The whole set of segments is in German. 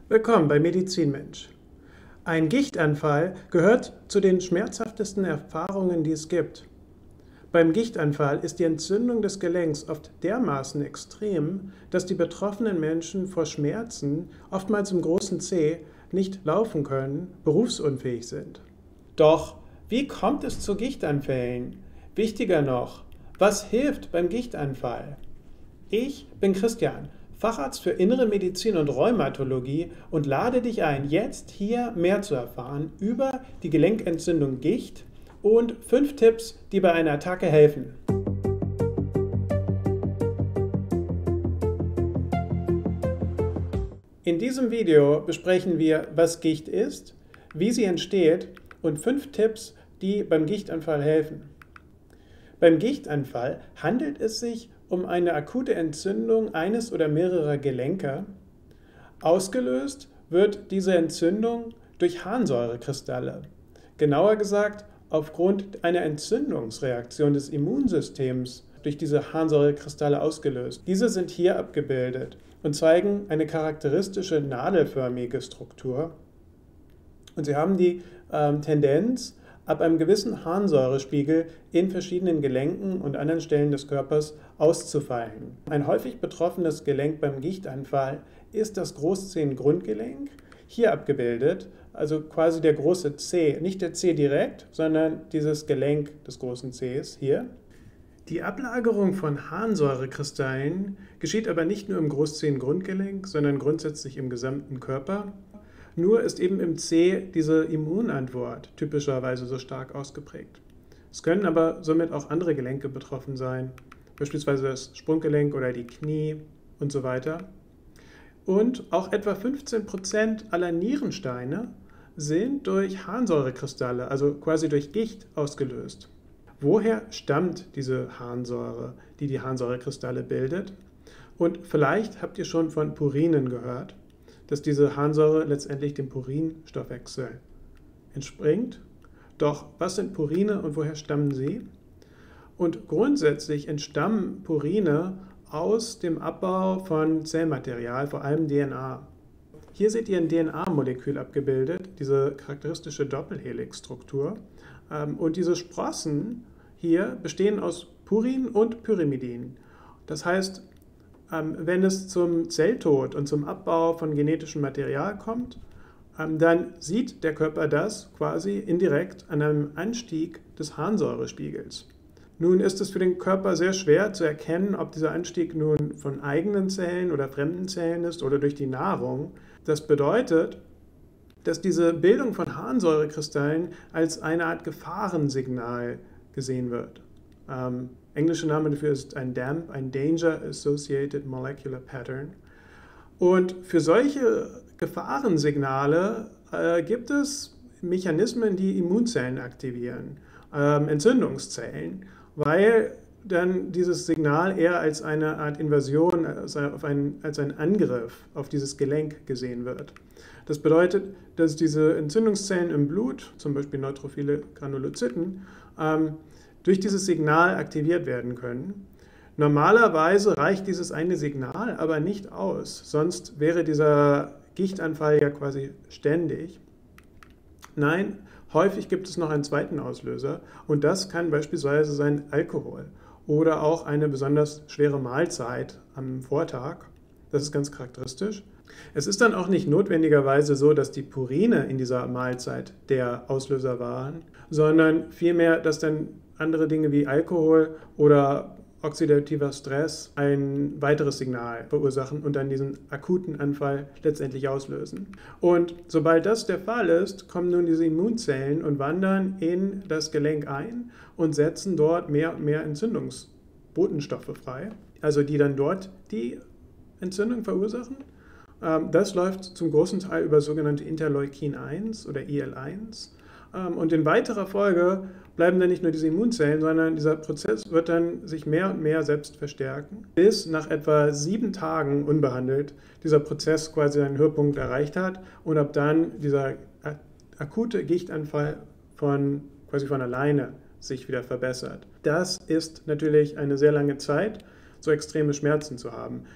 Willkommen bei Medizinmensch. Ein Gichtanfall gehört zu den schmerzhaftesten Erfahrungen, die es gibt. Beim Gichtanfall ist die Entzündung des Gelenks oft dermaßen extrem, dass die betroffenen Menschen vor Schmerzen, oftmals im großen Zeh, nicht laufen können, berufsunfähig sind. Doch wie kommt es zu Gichtanfällen? Wichtiger noch, was hilft beim Gichtanfall? Ich bin Christian, Facharzt für Innere Medizin und Rheumatologie und lade dich ein, jetzt hier mehr zu erfahren über die Gelenkentzündung Gicht und 5 Tipps, die bei einer Attacke helfen. In diesem Video besprechen wir, was Gicht ist, wie sie entsteht und 5 Tipps, die beim Gichtanfall helfen. Beim Gichtanfall handelt es sich um eine akute Entzündung eines oder mehrerer Gelenke. Ausgelöst wird diese Entzündung durch Harnsäurekristalle. Genauer gesagt, aufgrund einer Entzündungsreaktion des Immunsystems durch diese Harnsäurekristalle ausgelöst. Diese sind hier abgebildet und zeigen eine charakteristische nadelförmige Struktur. Und sie haben die Tendenz, ab einem gewissen Harnsäurespiegel in verschiedenen Gelenken und anderen Stellen des Körpers auszufallen. Ein häufig betroffenes Gelenk beim Gichtanfall ist das Großzehengrundgelenk, hier abgebildet, also quasi der große Zeh, nicht der Zeh direkt, sondern dieses Gelenk des großen Zehs hier. Die Ablagerung von Harnsäurekristallen geschieht aber nicht nur im Großzehengrundgelenk, sondern grundsätzlich im gesamten Körper. Nur ist eben im Zeh diese Immunantwort typischerweise so stark ausgeprägt. Es können aber somit auch andere Gelenke betroffen sein, beispielsweise das Sprunggelenk oder die Knie und so weiter. Und auch etwa 15% aller Nierensteine sind durch Harnsäurekristalle, also quasi durch Gicht, ausgelöst. Woher stammt diese Harnsäure, die die Harnsäurekristalle bildet? Und vielleicht habt ihr schon von Purinen gehört, dass diese Harnsäure letztendlich dem Purinstoffwechsel entspringt. Doch was sind Purine und woher stammen sie? Und grundsätzlich entstammen Purine aus dem Abbau von Zellmaterial, vor allem DNA. Hier seht ihr ein DNA-Molekül abgebildet, diese charakteristische Doppelhelixstruktur. Und diese Sprossen hier bestehen aus Purin und Pyrimidin. Das heißt, wenn es zum Zelltod und zum Abbau von genetischem Material kommt, dann sieht der Körper das quasi indirekt an einem Anstieg des Harnsäurespiegels. Nun ist es für den Körper sehr schwer zu erkennen, ob dieser Anstieg nun von eigenen Zellen oder fremden Zellen ist oder durch die Nahrung. Das bedeutet, dass diese Bildung von Harnsäurekristallen als eine Art Gefahrensignal gesehen wird. Englischer Name dafür ist ein DAMP, ein Danger Associated Molecular Pattern. Und für solche Gefahrensignale gibt es Mechanismen, die Immunzellen aktivieren, Entzündungszellen, weil dann dieses Signal eher als eine Art Invasion, als ein Angriff auf dieses Gelenk gesehen wird. Das bedeutet, dass diese Entzündungszellen im Blut, zum Beispiel neutrophile Granulozyten, durch dieses Signal aktiviert werden können. Normalerweise reicht dieses eine Signal aber nicht aus, sonst wäre dieser Gichtanfall ja quasi ständig. Nein, häufig gibt es noch einen zweiten Auslöser und das kann beispielsweise sein Alkohol oder auch eine besonders schwere Mahlzeit am Vortag. Das ist ganz charakteristisch. Es ist dann auch nicht notwendigerweise so, dass die Purine in dieser Mahlzeit der Auslöser waren, sondern vielmehr, dass dann andere Dinge wie Alkohol oder oxidativer Stress ein weiteres Signal verursachen und dann diesen akuten Anfall letztendlich auslösen. Und sobald das der Fall ist, kommen nun diese Immunzellen und wandern in das Gelenk ein und setzen dort mehr und mehr Entzündungsbotenstoffe frei, also die dann dort die Entzündung verursachen. Das läuft zum großen Teil über sogenannte Interleukin-1 oder IL-1. Und in weiterer Folge bleiben dann nicht nur diese Immunzellen, sondern dieser Prozess wird dann sich mehr und mehr selbst verstärken, bis nach etwa 7 Tagen unbehandelt dieser Prozess quasi seinen Höhepunkt erreicht hat und ab dann dieser akute Gichtanfall quasi von alleine sich wieder verbessert. Das ist natürlich eine sehr lange Zeit, so extreme Schmerzen zu haben.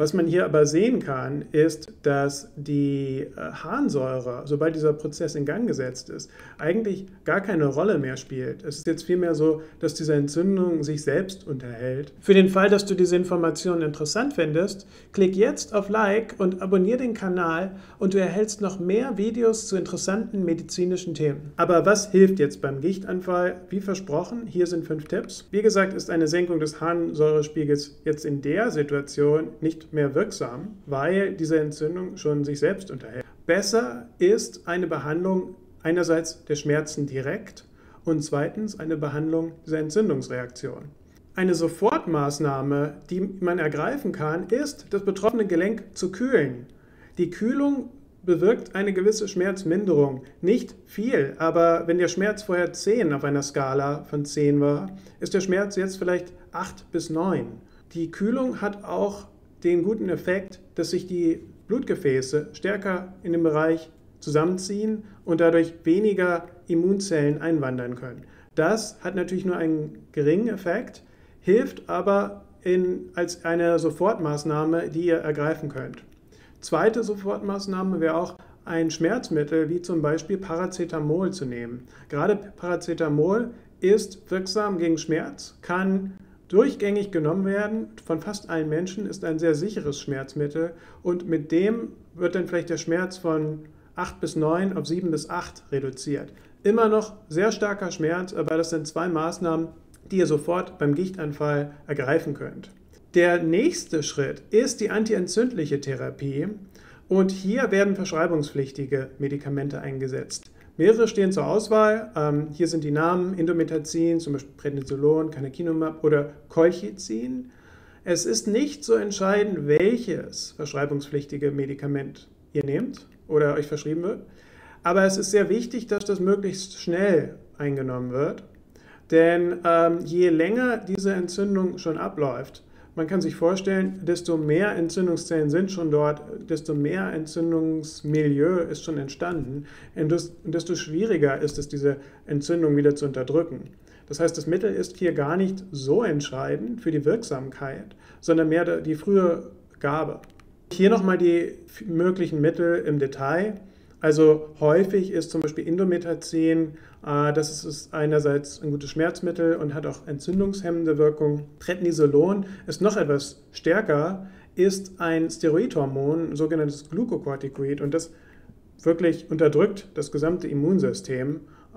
Was man hier aber sehen kann, ist, dass die Harnsäure, sobald dieser Prozess in Gang gesetzt ist, eigentlich gar keine Rolle mehr spielt. Es ist jetzt vielmehr so, dass diese Entzündung sich selbst unterhält. Für den Fall, dass du diese Informationen interessant findest, klick jetzt auf Like und abonniere den Kanal und du erhältst noch mehr Videos zu interessanten medizinischen Themen. Aber was hilft jetzt beim Gichtanfall? Wie versprochen, hier sind 5 Tipps. Wie gesagt, ist eine Senkung des Harnsäurespiegels jetzt in der Situation nicht mehr wirksam, weil diese Entzündung schon sich selbst unterhält. Besser ist eine Behandlung einerseits der Schmerzen direkt und zweitens eine Behandlung dieser Entzündungsreaktion. Eine Sofortmaßnahme, die man ergreifen kann, ist, das betroffene Gelenk zu kühlen. Die Kühlung bewirkt eine gewisse Schmerzminderung. Nicht viel, aber wenn der Schmerz vorher 10 auf einer Skala von 10 war, ist der Schmerz jetzt vielleicht 8 bis 9. Die Kühlung hat auch den guten Effekt, dass sich die Blutgefäße stärker in dem Bereich zusammenziehen und dadurch weniger Immunzellen einwandern können. Das hat natürlich nur einen geringen Effekt, hilft aber als eine Sofortmaßnahme, die ihr ergreifen könnt. Zweite Sofortmaßnahme wäre auch ein Schmerzmittel wie zum Beispiel Paracetamol zu nehmen. Gerade Paracetamol ist wirksam gegen Schmerz, kann durchgängig genommen werden, von fast allen Menschen, ist ein sehr sicheres Schmerzmittel und mit dem wird dann vielleicht der Schmerz von 8 bis 9 auf 7 bis 8 reduziert. Immer noch sehr starker Schmerz, aber das sind 2 Maßnahmen, die ihr sofort beim Gichtanfall ergreifen könnt. Der nächste Schritt ist die antientzündliche Therapie und hier werden verschreibungspflichtige Medikamente eingesetzt. Mehrere stehen zur Auswahl. Hier sind die Namen Indomethacin, zum Beispiel Prednisolon, Canakinumab oder Colchicin. Es ist nicht so entscheidend, welches verschreibungspflichtige Medikament ihr nehmt oder euch verschrieben wird, aber es ist sehr wichtig, dass das möglichst schnell eingenommen wird, denn je länger diese Entzündung schon abläuft, man kann sich vorstellen, desto mehr Entzündungszellen sind schon dort, desto mehr Entzündungsmilieu ist schon entstanden und desto schwieriger ist es, diese Entzündung wieder zu unterdrücken. Das heißt, das Mittel ist hier gar nicht so entscheidend für die Wirksamkeit, sondern mehr die frühe Gabe. Hier nochmal die möglichen Mittel im Detail. Also häufig ist zum Beispiel Indomethacin, das ist einerseits ein gutes Schmerzmittel und hat auch entzündungshemmende Wirkung. Prednisolon ist noch etwas stärker, ist ein Steroidhormon, ein sogenanntes Glucocorticoid und das wirklich unterdrückt das gesamte Immunsystem.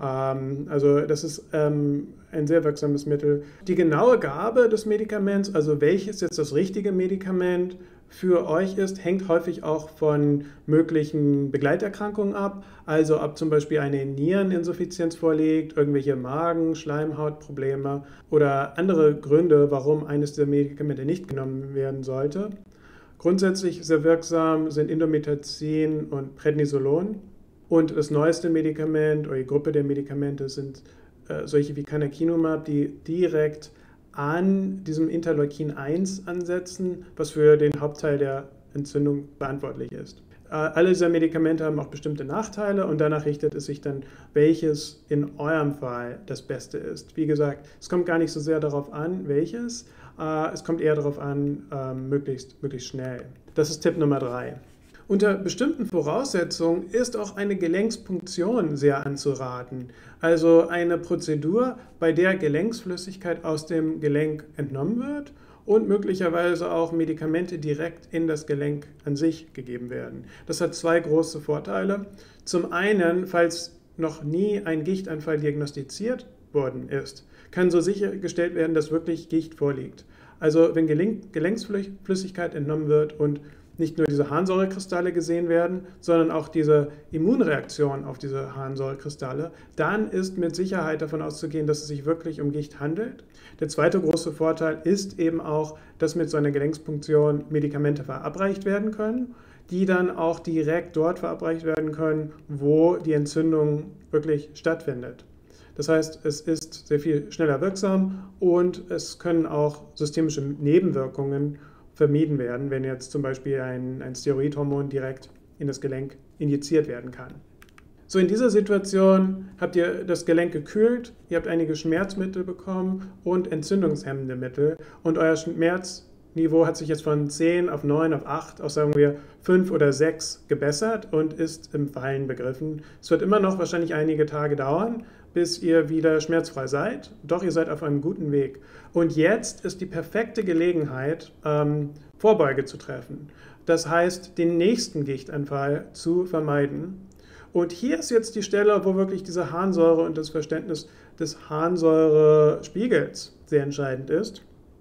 Also das ist ein sehr wirksames Mittel. Die genaue Gabe des Medikaments, also welches jetzt das richtige Medikament für euch ist, hängt häufig auch von möglichen Begleiterkrankungen ab. Also ob zum Beispiel eine Niereninsuffizienz vorliegt, irgendwelche Magen-, Schleimhautprobleme oder andere Gründe, warum eines der Medikamente nicht genommen werden sollte. Grundsätzlich sehr wirksam sind Indomethacin und Prednisolon. Und das neueste Medikament oder die Gruppe der Medikamente sind solche wie Canakinumab, die direkt an diesem Interleukin-1 ansetzen, was für den Hauptteil der Entzündung verantwortlich ist. Alle diese Medikamente haben auch bestimmte Nachteile und danach richtet es sich dann, welches in eurem Fall das Beste ist. Wie gesagt, es kommt gar nicht so sehr darauf an, welches, es kommt eher darauf an, möglichst schnell. Das ist Tipp Nummer 3. Unter bestimmten Voraussetzungen ist auch eine Gelenkspunktion sehr anzuraten, also eine Prozedur, bei der Gelenksflüssigkeit aus dem Gelenk entnommen wird und möglicherweise auch Medikamente direkt in das Gelenk an sich gegeben werden. Das hat 2 große Vorteile. Zum einen, falls noch nie ein Gichtanfall diagnostiziert worden ist, kann so sichergestellt werden, dass wirklich Gicht vorliegt. Also wenn Gelenksflüssigkeit entnommen wird und nicht nur diese Harnsäurekristalle gesehen werden, sondern auch diese Immunreaktion auf diese Harnsäurekristalle, dann ist mit Sicherheit davon auszugehen, dass es sich wirklich um Gicht handelt. Der zweite große Vorteil ist eben auch, dass mit so einer Gelenkspunktion Medikamente verabreicht werden können, die dann auch direkt dort verabreicht werden können, wo die Entzündung wirklich stattfindet. Das heißt, es ist sehr viel schneller wirksam und es können auch systemische Nebenwirkungen vermieden werden, wenn jetzt zum Beispiel ein Steroidhormon direkt in das Gelenk injiziert werden kann. So, in dieser Situation habt ihr das Gelenk gekühlt, ihr habt einige Schmerzmittel bekommen und entzündungshemmende Mittel und euer Schmerz Niveau hat sich jetzt von 10 auf 9 auf 8 auf, sagen wir, 5 oder 6 gebessert und ist im Fallen begriffen. Es wird immer noch wahrscheinlich einige Tage dauern, bis ihr wieder schmerzfrei seid, doch ihr seid auf einem guten Weg. Und jetzt ist die perfekte Gelegenheit, Vorbeuge zu treffen. Das heißt, den nächsten Gichtanfall zu vermeiden. Und hier ist jetzt die Stelle, wo wirklich diese Harnsäure und das Verständnis des Harnsäurespiegels sehr entscheidend ist.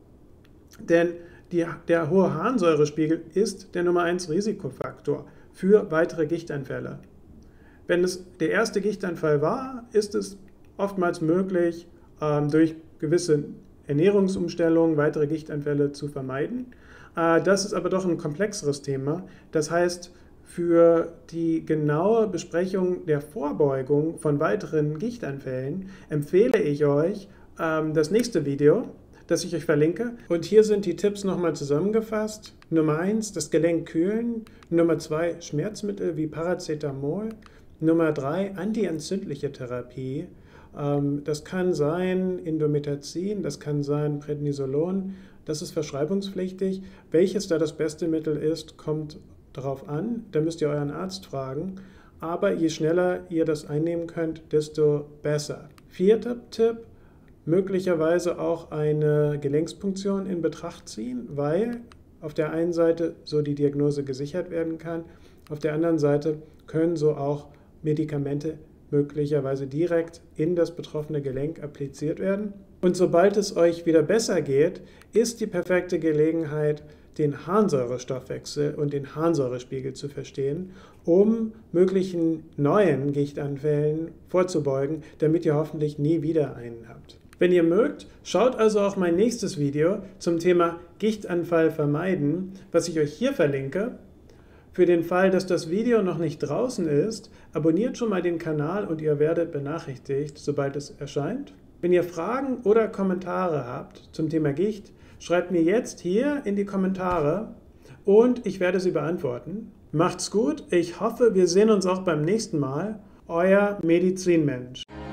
Denn der hohe Harnsäurespiegel ist der Nummer 1 Risikofaktor für weitere Gichtanfälle. Wenn es der erste Gichtanfall war, ist es oftmals möglich, durch gewisse Ernährungsumstellungen weitere Gichtanfälle zu vermeiden. Das ist aber doch ein komplexeres Thema. Das heißt, für die genaue Besprechung der Vorbeugung von weiteren Gichtanfällen empfehle ich euch das nächste Video, das ich euch verlinke. Und hier sind die Tipps nochmal zusammengefasst. Nummer 1, das Gelenk kühlen. Nummer 2, Schmerzmittel wie Paracetamol. Nummer 3, antientzündliche Therapie. Das kann sein Indomethacin, das kann sein Prednisolon. Das ist verschreibungspflichtig. Welches da das beste Mittel ist, kommt darauf an. Da müsst ihr euren Arzt fragen. Aber je schneller ihr das einnehmen könnt, desto besser. Vierter Tipp, möglicherweise auch eine Gelenkspunktion in Betracht ziehen, weil auf der einen Seite so die Diagnose gesichert werden kann, auf der anderen Seite können so auch Medikamente möglicherweise direkt in das betroffene Gelenk appliziert werden. Und sobald es euch wieder besser geht, ist die perfekte Gelegenheit, den Harnsäurestoffwechsel und den Harnsäurespiegel zu verstehen, um möglichen neuen Gichtanfällen vorzubeugen, damit ihr hoffentlich nie wieder einen habt. Wenn ihr mögt, schaut also auch mein nächstes Video zum Thema Gichtanfall vermeiden, was ich euch hier verlinke. Für den Fall, dass das Video noch nicht draußen ist, abonniert schon mal den Kanal und ihr werdet benachrichtigt, sobald es erscheint. Wenn ihr Fragen oder Kommentare habt zum Thema Gicht, schreibt mir jetzt hier in die Kommentare und ich werde sie beantworten. Macht's gut, ich hoffe, wir sehen uns auch beim nächsten Mal. Euer Medizinmensch.